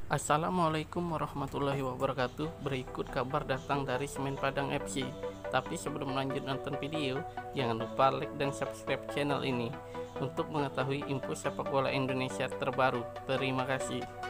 Assalamualaikum warahmatullahi wabarakatuh. Berikut kabar datang dari Semen Padang FC. Tapi sebelum lanjut nonton video, jangan lupa like dan subscribe channel ini untuk mengetahui info sepak bola Indonesia terbaru. Terima kasih.